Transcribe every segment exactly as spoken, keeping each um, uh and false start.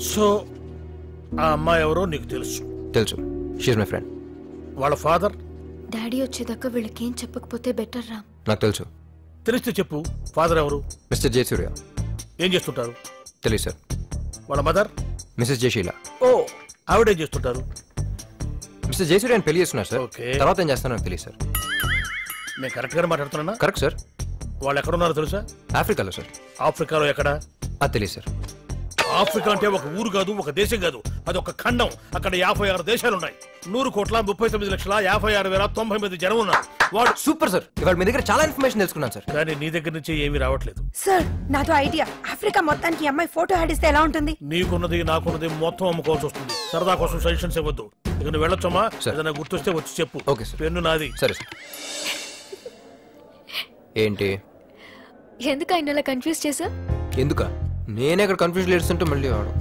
So ఆ అమ్మాయి ఎవరో నీకు తెలుసు? తెలుసు. She is my friend. వాళ్ళ ఫాదర్? డాడీ వచ్చేదాకా వీళ్ళకేం చెప్పకపోతే బెటర్ రా. నాకు తెలుసు. తెలిస్తే చెప్పు. ఫాదర్ ఎవరు? మిస్టర్ జయసూర్య. ఏం చేస్తుంటారు? తెలియదు సార్. వాళ్ళ మదర్? మిసెస్ జయశీల. ఓ, ఆవిడేం చేస్తుంటారు? మిస్టర్ జయసూర్య పెళ్లి చేస్తున్నారు సార్. ఓకే. తర్వాత ఏం చేస్తానో నాకు తెలియదు సార్. నేను కరెక్ట్ గానే మాట్లాడుతున్నా? Correct sir. వాళ్ళు ఎక్కడ ఉన్నారో తెలుసా? ఆఫ్రికాలో సార్. ఆఫ్రికాలో ఎక్కడ? అది తెలియదు సార్. ఆఫ్రికా అంటే ఒక ఊరు కాదు, ఒక దేశం కాదు, అది ఒక ఖండం. అక్కడ యాభై ఆరు దేశాలు ఉన్నాయి. నూరు కోట్ల ముప్పై తొమ్మిది లక్షల యాభై ఆరు వేల తొంభై మంది జనం ఉన్నారు. వాడు సూపర్ సార్. ఇవాళ మీ దగ్గర చాలా ఇన్ఫర్మేషన్ తెలుసుకున్నాను సార్. కానీ నీ దగ్గర నుంచి ఏమీ రావట్లేదు. సార్ నాతో ఐడియా. ఆఫ్రికా మొత్తానికి అమ్మాయి ఫోటో ఆడిస్తే ఎలా ఉంటుంది? నీకున్నది నాకున్నది మొత్తం అమ్ముకోవాల్సి వస్తుంది. సరదా కోసం సజెషన్స్ ఇవ్వద్దు. ఇక నువ్వు వెళ్ళొచ్చమ్మా. ఏదైనా గుర్తొస్తే వచ్చి చెప్పు. Okay sir. పెన్ను నాది. సరే సార్. ఏంటి? ఎందుకు ఆయన అలా కన్ఫ్యూజ్ చేసా? ఎందుక? నేనే అక్కడ కన్ఫ్యూజన్ ఏడుస్తుంటే మళ్ళీ వాడు.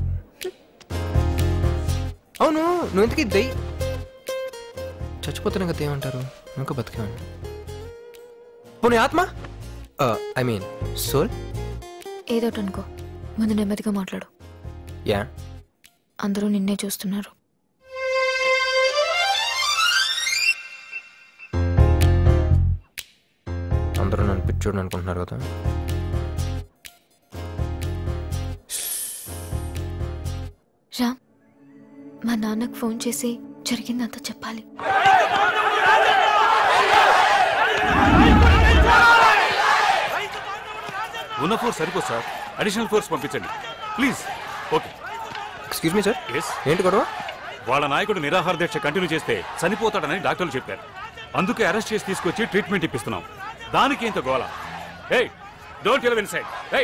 అవును, నువ్వు ఎందుకు దై చచ్చిపోతున్నా కదా ఏమంటారు? ఇంకా బతికేవాడిని. పోనీ ఆత్మ, ఐ మీన్ సోల్. ఏదోటి అనుకో, ముందు నెమ్మదిగా మాట్లాడు. యా, అందరూ నిన్నే చూస్తున్నారు. అందరూ నన్ను పిచ్చోడు అనుకుంటున్నారు కదా. రామ్, మా నాన్నకు ఫోన్ చేసి జరిగిందంతా చెప్పాలి. ఉన్న ఫోర్స్ సరిపో సార్, అడిషనల్ ఫోర్స్ పంపించండి please. Okay. Excuse me sir. Yes. ఏంటి గొడవ? వాళ్ళ నాయకుడు నిరాహార దీక్ష కంటిన్యూ చేస్తే చనిపోతాడని డాక్టర్లు చెప్పారు. అందుకే అరెస్ట్ చేసి తీసుకొచ్చి ట్రీట్మెంట్ ఇప్పిస్తున్నాం. దానికి ఇంత గోల. Hey, don't get inside. Hey,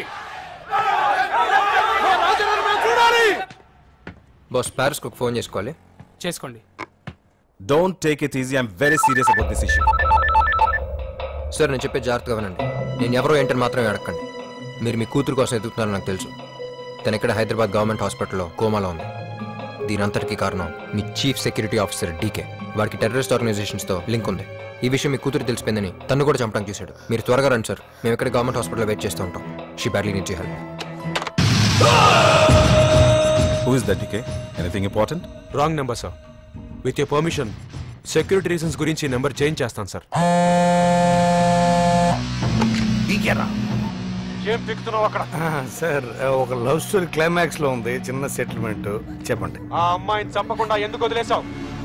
boss, ప్యారిస్కి ఒక ఫోన్ చేసుకోవాలి. చేసుకోండి. Don't take it easy. I'm very serious about this issue. Sir, నేను చెప్పే జాగ్రత్తగా వినండి. నేను ఎవరో ఏంటని మాత్రమే అడగండి. మీరు మీ కూతురు కోసం ఎదుగుతున్నారని నాకు తెలుసు. తను ఇక్కడ హైదరాబాద్ గవర్నమెంట్ హాస్పిటల్లో కోమాలో ఉంది. దీని అంతటికీ కారణం మీ చీఫ్ సెక్యూరిటీ ఆఫీసర్ డీకే. వాడికి టెర్రరిస్ట్ ఆర్గనైజేషన్స్తో లింక్ ఉంది. ఈ విషయం మీ కూతురు తెలిసిపోయిందని తను కూడా చంపడానికి చూశాడు. మీరు త్వరగా రండి సార్. మేము ఇక్కడ గవర్నమెంట్ హాస్పిటల్లో వెయిట్ చేస్తూ ఉంటాం. She badly needs your help. Who is that, D K? Anything important? Wrong number, sir. With your permission, security reasons గురించి నెంబర్ చేంజ్ చేస్తాను సార్. ఏం పిక్తున్నావు అక్కడ? సార్, ఒక లవ్ స్టోరీ క్లైమాక్స్ లో ఉంది. చిన్న సెటిల్మెంట్ చెప్పండి. ఆ అమ్మాయిని చంపకుండా ఎందుకు వదిలేసావు?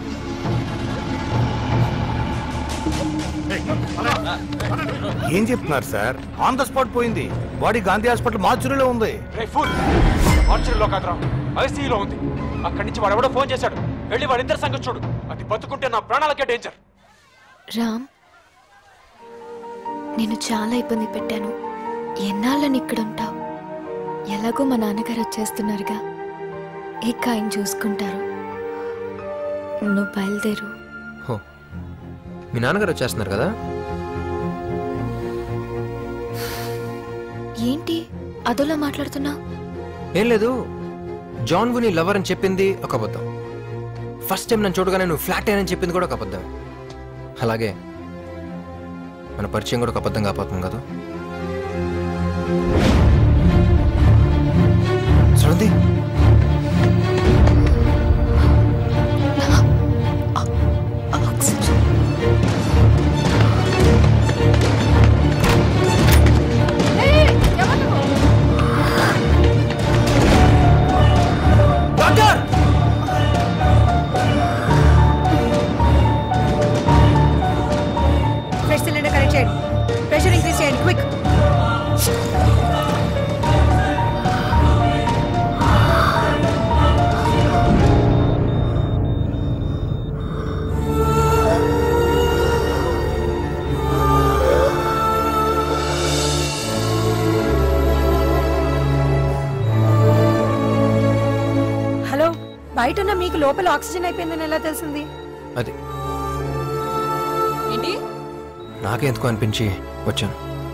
ఏం చెప్తున్నారు సార్? ఆన్ ద స్పాట్ పోయింది. బాడీ గాంధీ హాస్పిటల్ మార్చురీలో ఉంది. మార్చురీలో కాదురా, ఐసీయూలో ఉంది. అక్కడి నుంచి వాడు ఎవడో ఫోన్ చేశాడు. వెళ్ళి వాడిద్దరి సంగతి చూడు. అది బతుకుంటే నా ప్రాణాలకే డేంజర్. రామ్, నేను చాలా ఇబ్బంది పెట్టాను. ఎన్నాళ్ళని ఇక్కడ ఉంటావు? ఎలాగో మా నాన్నగారు వచ్చేస్తున్నారుగా, ఇక ఆయన చూసుకుంటారు. నువ్వు బయలుదేరు. హో, మీ నాన్నగారు వచ్చేస్తున్నారు కదా? ఏంటి అదోలా మాట్లాడుతున్నా? ఏం లేదు, జాన్ వుని లవర్ అని చెప్పింది ఒక అబద్ధం. ఫస్ట్ టైం నన్ను చూడగానే నువ్వు ఫ్లాట్ అయ్యానని చెప్పింది కూడా ఒక అబద్ధం. అలాగే మన పరిచయం కూడా ఒక అబద్ధం కాకపోతుంది కదా. చూడండి, ఫ్రెష్ సిలిండర్ కనెక్ట్ చేయండి. ప్రెషర్ ఇంక్రీజ్ చేయండి, క్విక్. హలో, బయట ఉన్న మీకు లోపల ఆక్సిజన్ అయిపోయిందని ఎలా తెలిసింది? అది నాకెందుకు అనిపించి వచ్చాను.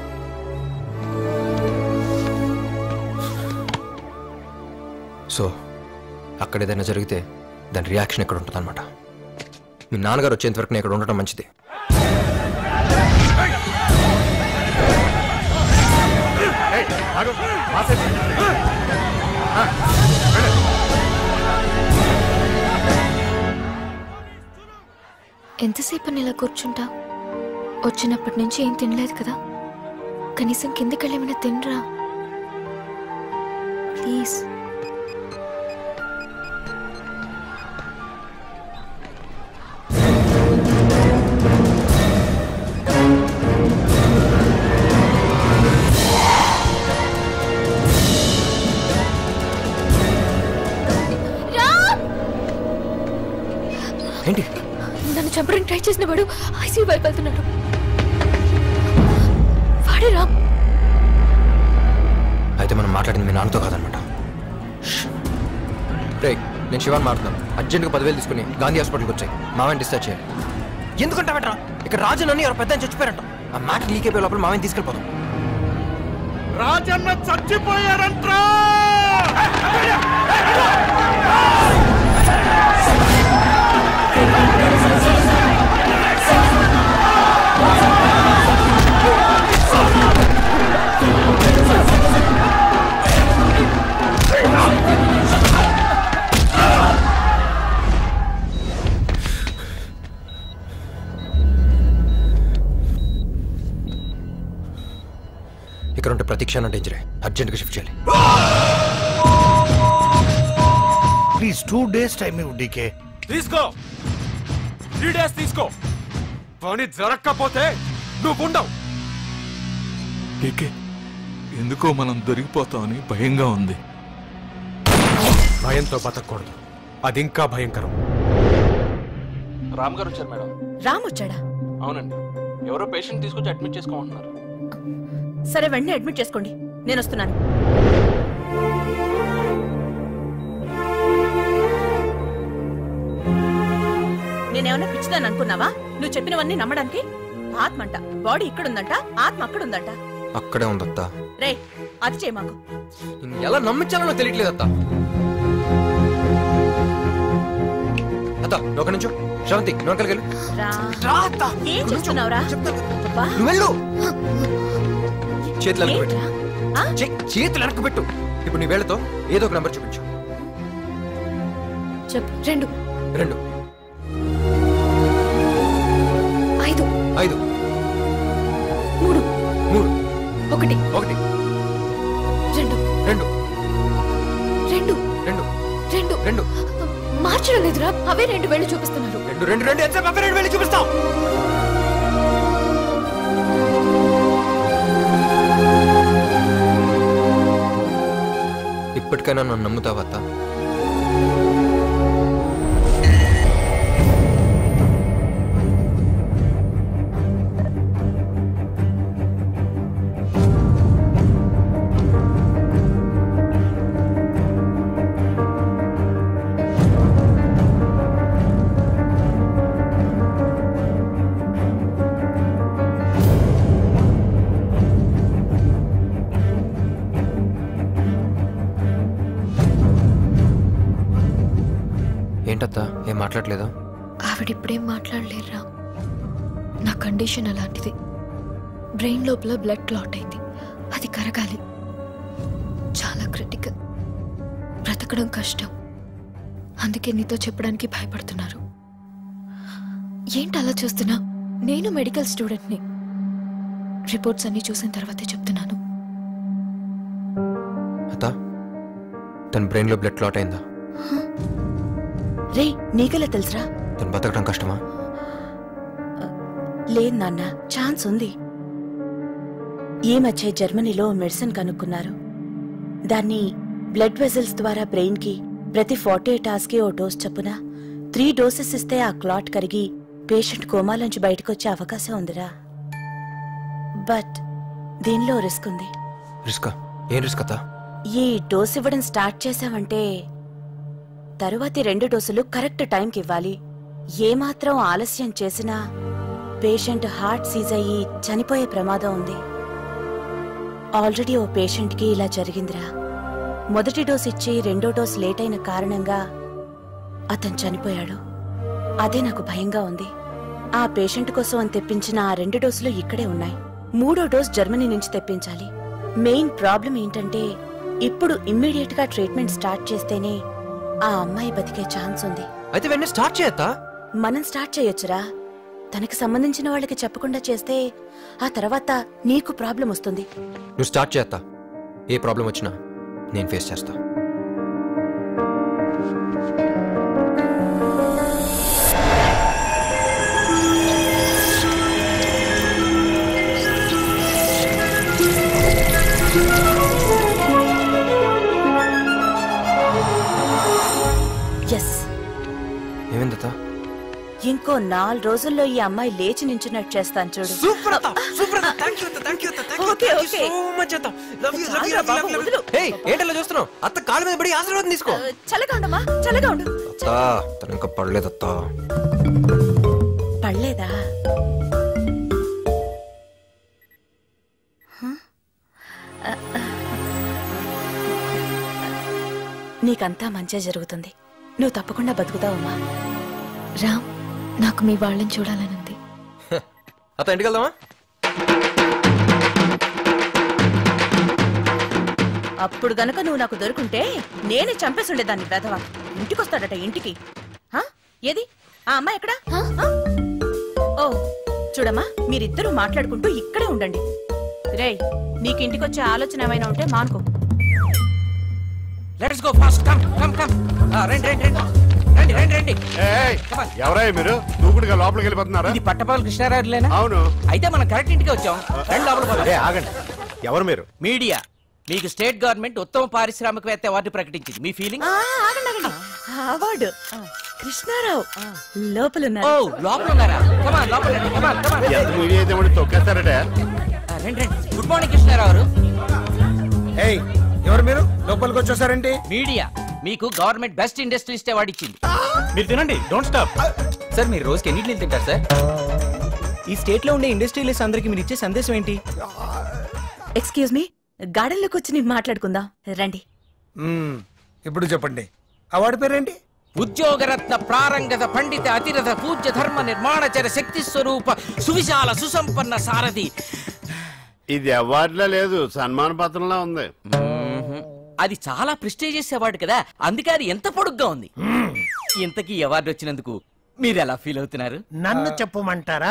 సో అక్కడ ఏదైనా జరిగితే దాని రియాక్షన్ ఎక్కడ ఉంటుంది అనమాట. మీ నాన్నగారు వచ్చేంత వరకు నేను ఇక్కడ ఉండటం మంచిది. Hey, ఎంతసేపు ఇలా కూర్చుంటా? వచ్చినప్పటి నుంచి ఏం తినలేదు కదా, కనీసం కిందకెళ్ళి ఏమైనా తినరా ప్లీజ్. ఏంటి? నన్ను చంపడానికి ట్రై చేసిన వాడు ఐసీయూ వైపు వెళ్తున్నాడు. వాడే రామ్. అయితే మనం మాట్లాడింది మీ నాన్నతో కాదనమాట. రే, నేను శివాన్ మాట్లాడుతున్నాను. అర్జెంట్గా పదివేలు తీసుకుని గాంధీ హాస్పిటల్కి వచ్చాయి. మామని డిశ్చార్జ్ చేయాలి. ఎందుకంటే బెటరా ఇక్కడ రాజన్ అని ఎవరు పెద్ద చచ్చిపోయారంట. ఆ మ్యాటర్ లీక్ అయిపోయే లోపల మామని తీసుకెళ్ళిపోతాం. రాజన్న చచ్చిపోయారంట్రా. ఇక్కడ ఉంటే ప్రతి క్షణం డేంజరే. అర్జెంట్గా షిఫ్ట్ చేయాలి. ప్లీజ్ టూ డేస్ టైం ఇవ్వు డీకే. తీసుకో, త్రీ డేస్ తీసుకో. పని జరగకపోతే నువ్వు ఉండవు. డీకే, ఎందుకో మనం దొరికిపోతామని భయంగా ఉంది. భయంతో బతకూడదు, అది ఇంకా భయంకరం. రామ్ గారు వచ్చారు మేడం. రామ్ వచ్చాడా? అవునండి, ఎవరో పేషెంట్ తీసుకొచ్చి అడ్మిట్ చేసుకోమంటున్నారు. సరే, వెంటనే అడ్మిట్ చేసుకోండి, నేను వస్తున్నాను. నేనేమన్నా పిచ్చిదాన్ని అనుకున్నావా? నువ్వు చెప్పినవన్నీ నమ్మడానికి? ఆత్మ అంట, బాడీ ఇక్కడుందంట, ఆత్మ అక్కడుందంట. అక్కడే ఉందత్తా. రే, అది చేయి మాకు. ఎలా నమ్మించాలో నాకు తెలియట్లేదు అత్త. అత్త ఒక నిమిషం. శ్రవంతి నోకలికి వెళ్ళు. ఏం చేస్తున్నావురా? నువ్వు వెళ్ళు. చేతులు వెనక్కి పెట్టు. చేతులు వెనక్కి పెట్టు. ఇప్పుడు నీ వేళతో ఏదో ఒక నంబర్ చూపించు. చెప్పు. రెండు రెండు ఐదు ఐదు మూడు మూడు ఒకటి ఒకటి రెండు రెండు రెండు రెండు రెండు రెండు మార్చడం లేదురా, అవే రెండు వేళ్ళు చూపిస్తున్నారు. రెండు రెండు రెండు ఎంతసేపు అవే రెండు వేళ్ళు చూపిస్తావు? ఇప్పటికైనా నన్ను నమ్ముతావా అత్త? ఏంటత్తా, ఏం మాట్లాడలేదా? ఆవిడిప్పుడేం మాట్లాడలేరా. నా కండిషన్ అలాంటిది. బ్రెయిన్ లోపల బ్లడ్ క్లాట్ అయింది, అది కరగాలి. చాలా క్రిటికల్, బ్రతకడం కష్టం. అందుకే నీతో చెప్పడానికి భయపడుతున్నారు. ఏంటి అలా చూస్తున్నా? నేను మెడికల్ స్టూడెంట్ని. రిపోర్ట్స్ అన్ని చూసిన తర్వాతే చెప్తున్నాను. అత్తా, తన బ్రెయిన్లో బ్లడ్ క్లాట్ అయిందా? రే, నీకెలా తెలుసురా? తను బతకడం కష్టమా? లేదు నాన్న, ఛాన్స్ ఉంది. ఈ మధ్య జర్మనీలో మెడిసిన్ కనుక్కున్నారు. దాన్ని బ్లడ్ వెజల్స్ ద్వారా బ్రెయిన్ కి ప్రతి ఫార్టీ ఎయిట్ అవర్స్ కి ఓ డోస్ చొప్పున త్రీ డోసెస్ ఇస్తే ఆ క్లాట్ కరిగి పేషెంట్ కోమాలోంచి బయటకు వచ్చే అవకాశం ఉందిరా. బట్ దీనిలో రిస్క్ ఉంది. రిస్కా? ఏం రిస్క్ అత్తా? ఈ డోస్ ఇవ్వడం స్టార్ట్ చేసావంటే తరువాతి రెండు డోసులు కరెక్ట్ టైంకి ఇవ్వాలి. ఏమాత్రం ఆలస్యం చేసినా పేషెంట్ హార్ట్ సీజ్ అయ్యి చనిపోయే ప్రమాదం ఉంది. ఆల్రెడీ ఓ పేషెంట్కి ఇలా జరిగిందిరా. మొదటి డోస్ ఇచ్చి రెండో డోస్ లేట్ అయిన కారణంగా అతను చనిపోయాడు. అదే నాకు భయంగా ఉంది. ఆ పేషెంట్ కోసం అని తెప్పించిన ఆ రెండు డోసులు ఇక్కడే ఉన్నాయి. మూడో డోస్ జర్మనీ నుంచి తెప్పించాలి. మెయిన్ ప్రాబ్లం ఏంటంటే ఇప్పుడు ఇమ్మీడియట్ గా ట్రీట్మెంట్ స్టార్ట్ చేస్తేనే ఆ అమ్మాయి బతికే ఛాన్స్ ఉంది. అయితే వెంటనే స్టార్ట్ చేయొద్దా? మనం స్టార్ట్ చేయొచ్చురా, తనకి సంబంధించిన వాళ్ళకి చెప్పకుండా చేస్తే ఆ తర్వాత నీకు ప్రాబ్లం వస్తుంది. నువ్వు స్టార్ట్ చేస్తా, ఏ ప్రాబ్లం వచ్చినా నేను ఫేస్ చేస్తా. ఎస్, ఏమైందత్తా? ఇంకో నాలుగు రోజుల్లో ఈ అమ్మాయి లేచి నించున్నట్టు చేస్తాను చూడు. Okay, okay. ఏంటలా చూస్తున్నావు? అత్త కాళ్ళ మీద పడి ఆశీర్వాదం తీసుకో. చల్లగా ఉండమ్మా, చల్లగా ఉండు. అత్తా తను ఇంకా పడలేదత్తా. పడలేదా? నీకంతా మంచిగా జరుగుతుంది. నువ్వు తప్పకుండా బతుకుతావమ్మా. రామ్, నాకు మీ వాళ్ళని చూడాలనుంది. అత్త ఇంటికి వెళ్దామా? అప్పుడు గనక నువ్వు నాకు దొరుకుంటే నేనే చంపేసి ఉండేదాన్ని. వెధవా ఇంటికొస్తాడట ఇంటికి. హా? ఏది ఆ అమ్మాయి ఎక్కడా? హా? ఓ చూడమ్మా, మీరిద్దరూ మాట్లాడుకుంటూ ఇక్కడే ఉండండి. రేయ్, నీకు ఇంటికొచ్చే ఆలోచన ఏమైనా ఉంటే మానుకో. Let's go fast. Come come come. రండి రండి రండి రండి రండి రండి. ఎవరై మీరు దూకుడుగా లోపలికి వెళ్ళిపోతున్నారా? ఇది పట్టపాల కృష్ణారావు లేనా? అవును. అయితే మనం కరెక్ట్ ఇంటికి వచ్చాం. రండి లోపలికి పోదాం. ఆగండి, ఎవరు మీరు? మీడియా. మీకు స్టేట్ గవర్నమెంట్ ఉత్తమ పారిశ్రామికవేత్త అవార్డు ప్రకటించింది. మీ ఫీలింగ్? అవార్డు కృష్ణారావు లోపల ఓ లోపల ఉన్నారా? కమాన్ లోపల రండి. కమాన్ కమాన్. మీడియా అయితే తొక్కేస్తారట. రండి రండి. గుడ్ మార్నింగ్ కృష్ణారావు గారు. ఏయ్, ఎవరు మీరు? లోపలికి వచ్చేసారండి. మీడియా మీకు గవర్నమెంట్ బెస్ట్ ఇండస్ట్రియలిస్ట్ అవార్డు ఇచ్చింది. మీరు తినండి, డోంట్ స్టాప్. సార్ మీరు రోజుకి ఎన్ని ఇడ్లీలు తింటారు సార్? ఈ స్టేట్ లో ఉండే ఇండస్ట్రియలిస్ట్ అందరికి మీరు ఇచ్చే సందేశం ఏంటి? ఎక్స్క్యూజ్ మీ, గార్డెన్ లోకి వచ్చి నేను మాట్లాడుకుందాం రండి. ఇప్పుడు చెప్పండి, అవార్డు పేరేంటి? ఉద్యోగరత్న ప్రారంగత పండిత అతిరథ పూజ్య ధర్మ నిర్మాణచర శక్తి స్వరూప సువిశాల సుసంపన్న సారథి. ఇది అవార్డులా లేదు, సన్మాన పత్రంలా ఉంది. అది చాలా ప్రెస్టీజియస్ అవార్డు కదా, అందుకే అది ఎంత పొడుగ్గా ఉంది. ఇంతకీ అవార్డు వచ్చినందుకు మీరు ఎలా ఫీల్ అవుతున్నారు? నన్ను చెప్పమంటారా?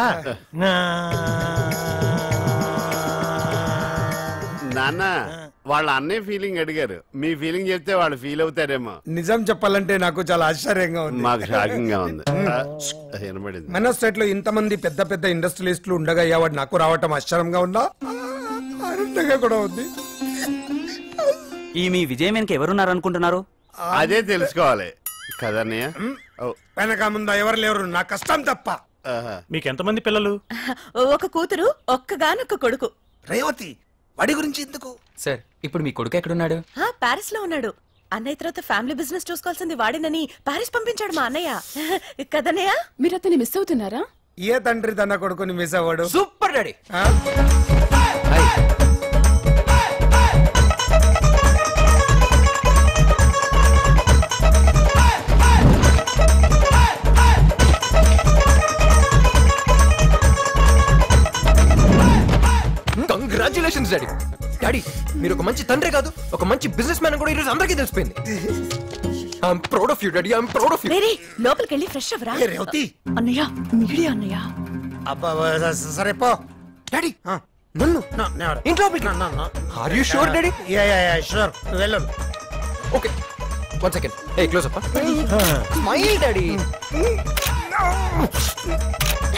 నాన్న, వాళ్ళ అన్నయ్య ఫీలింగ్ అడిగారు, మీ ఫీలింగ్ చెప్తే వాళ్ళు ఫీల్ అవుతారేమో. నిజం చెప్పాలంటే నాకు చాలా ఆశ్చర్యంగా ఉంది. మాకు షాకింగ్ గా ఉంది. వినబడింది. మన స్టేట్ లో ఇంతమంది పెద్ద పెద్ద ఇండస్ట్రియలిస్టులు ఉండగా అవార్డు నాకు రావటం ఆశ్చర్యంగా ఉందా? ఆనందంగా కూడా ఉంది. ఈ మీ విజయం వెనక ఎవరున్నారు అనుకుంటున్నారు? అదే తెలుసుకోవాలి కదన్నయ్య. వెనక ముందు ఎవరు లేరు, నా కష్టం తప్ప. మీకు ఎంతమంది పిల్లలు? ఒక కూతురు, ఒక్కగానొక్క కొడుకు. రేవతి, వాడి గురించి ఎందుకు? సార్ ఇప్పుడు మీ కొడుకు ఎక్కడున్నాడు? పారిస్ లో ఉన్నాడు. అన్నయ్య తర్వాత ఫ్యామిలీ బిజినెస్ చూసుకోవాల్సింది వాడినని పారిస్ పంపించాడు మా అన్నయ్య. కదన్నయ్య, మీరు అతన్ని మిస్ అవుతున్నారా? ఏ తండ్రి తన కొడుకుని మిస్ అవ్వడు? Super daddy. Congratulations daddy. Daddy, మీరు ఒక మంచి తండ్రి కాదు, ఒక మంచి బిజినెస్ మ్యాన్ కూడా ఈరోజు అందరికీ తెలిసిపోయింది. I'm proud of you daddy, I'm proud of you. లోపలికి వెళ్ళి ఫ్రెష్ అవ్వరా. రేవతి, అన్నయ్య మీడియా అన్నయ్య. సరే పో డాడీ. నన్ను ఇంట్లో are you sure daddy? Sure, వెళ్ళు. Okay, one second. A close up. Smile daddy.